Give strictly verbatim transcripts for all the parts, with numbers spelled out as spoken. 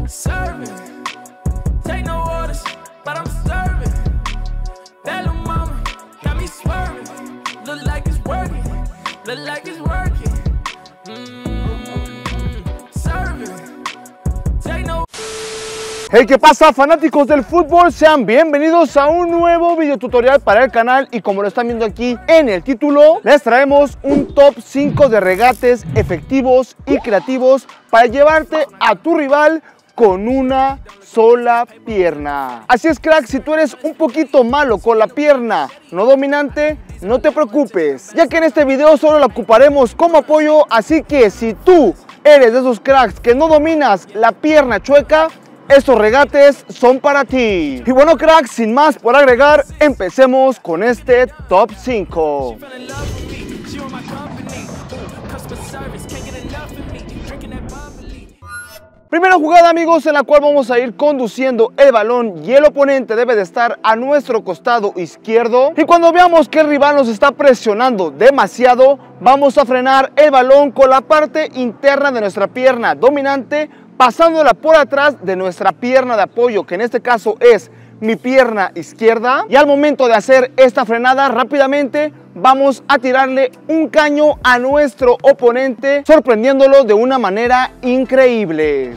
Serving, take no orders, but I'm serving. That little mama got me swerving. Look like it's working, look like it's working. Mmm, serving, take no. Hey, ¿qué pasa, fanáticos del fútbol? Sean bienvenidos a un nuevo video tutorial para el canal y como lo están viendo aquí en el título, les traemos un top cinco de regates efectivos y creativos para llevarte a tu rival con una sola pierna. Así es, crack, si tú eres un poquito malo con la pierna no dominante, no te preocupes, ya que en este video solo la ocuparemos como apoyo, así que si tú eres de esos cracks que no dominas la pierna chueca, estos regates son para ti. Y bueno, cracks, sin más por agregar, empecemos con este top cinco. Primera jugada, amigos, en la cual vamos a ir conduciendo el balón y el oponente debe de estar a nuestro costado izquierdo. Y cuando veamos que el rival nos está presionando demasiado, vamos a frenar el balón con la parte interna de nuestra pierna dominante, pasándola por atrás de nuestra pierna de apoyo, que en este caso es mi pierna izquierda. Y al momento de hacer esta frenada, rápidamente vamos a tirarle un caño a nuestro oponente, sorprendiéndolo de una manera increíble.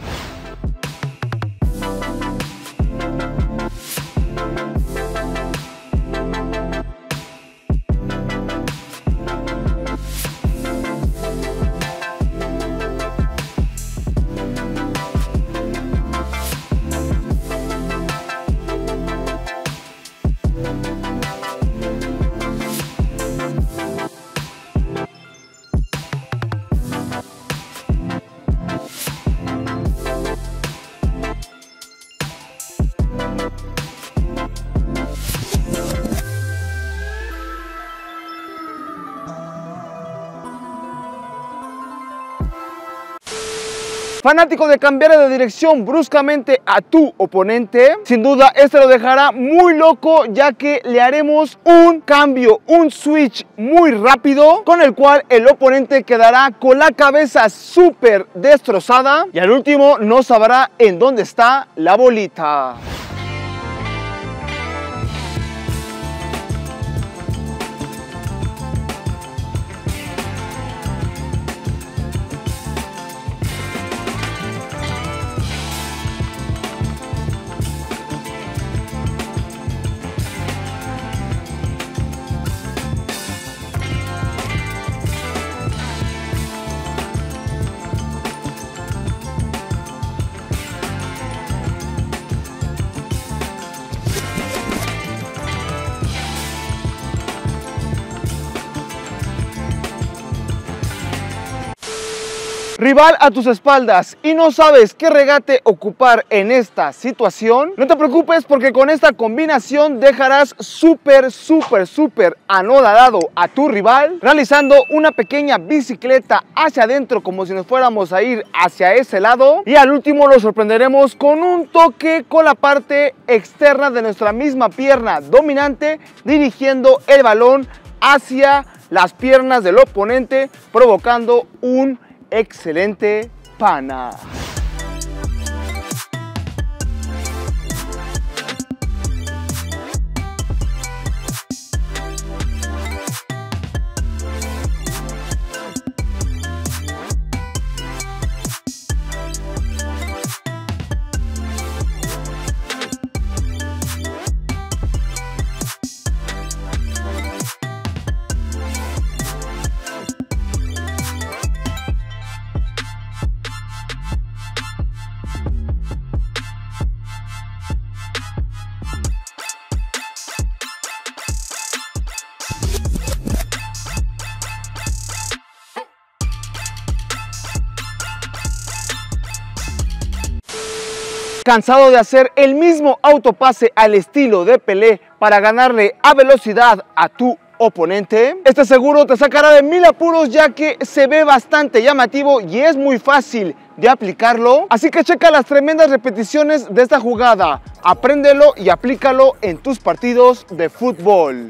Fanático de cambiar de dirección bruscamente a tu oponente, sin duda este lo dejará muy loco, ya que le haremos un cambio, un switch muy rápido, con el cual el oponente quedará con la cabeza súper destrozada y al último no sabrá en dónde está la bolita. Rival a tus espaldas y no sabes qué regate ocupar en esta situación, no te preocupes porque con esta combinación dejarás súper, súper, súper anodado a tu rival, realizando una pequeña bicicleta hacia adentro como si nos fuéramos a ir hacia ese lado, y al último lo sorprenderemos con un toque con la parte externa de nuestra misma pierna dominante, dirigiendo el balón hacia las piernas del oponente, provocando un excelente pana. ¿Cansado de hacer el mismo autopase al estilo de Pelé para ganarle a velocidad a tu oponente? Este seguro te sacará de mil apuros, ya que se ve bastante llamativo y es muy fácil de aplicarlo. Así que checa las tremendas repeticiones de esta jugada, apréndelo y aplícalo en tus partidos de fútbol.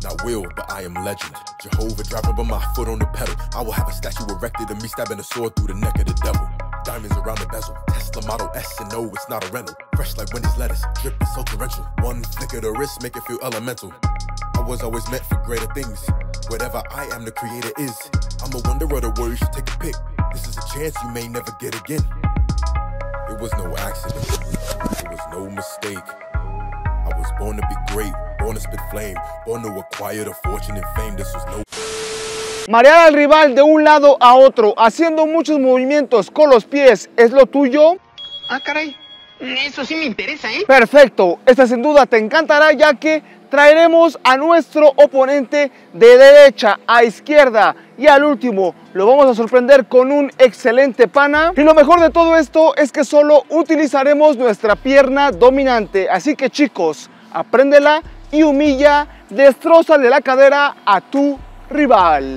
Not will, but I am legend. Jehovah driving with my foot on the pedal. I will have a statue erected of me stabbing a sword through the neck of the devil. Diamonds around the bezel. Tesla Model S and no, it's not a rental. Fresh like Wendy's lettuce, drip is so torrential. One flick of the wrist make it feel elemental. I was always meant for greater things. Whatever I am, the creator is. I'm a wonder of the world, you should take a pic. This is a chance you may never get again. It was no accident. It was no mistake. I was born to be great, born to spit flame, born to acquire the fortune and fame. This was no... Marear al rival de un lado a otro, haciendo muchos movimientos con los pies, ¿es lo tuyo? Ah, caray, eso sí me interesa, ¿eh? Perfecto, esta sin duda te encantará, ya que traeremos a nuestro oponente de derecha a izquierda y al último lo vamos a sorprender con un excelente pana. Y lo mejor de todo esto es que solo utilizaremos nuestra pierna dominante, así que chicos, apréndela y humilla, destrózale la cadera a tu rival.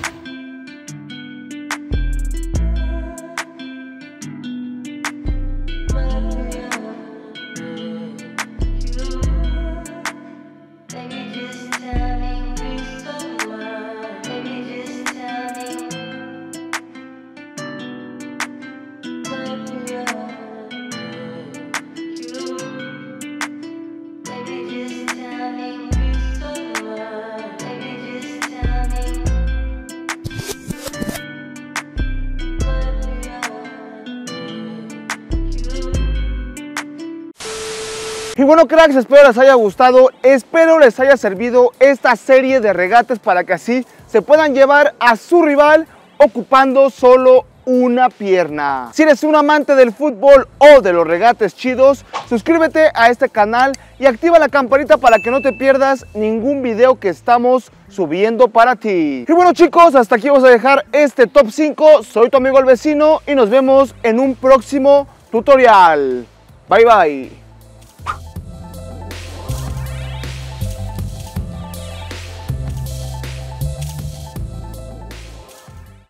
Y bueno, cracks, espero les haya gustado, espero les haya servido esta serie de regates para que así se puedan llevar a su rival ocupando solo una pierna. Si eres un amante del fútbol o de los regates chidos, suscríbete a este canal y activa la campanita para que no te pierdas ningún video que estamos subiendo para ti. Y bueno chicos, hasta aquí vamos a dejar este top cinco. Soy tu amigo el vecino y nos vemos en un próximo tutorial. Bye bye.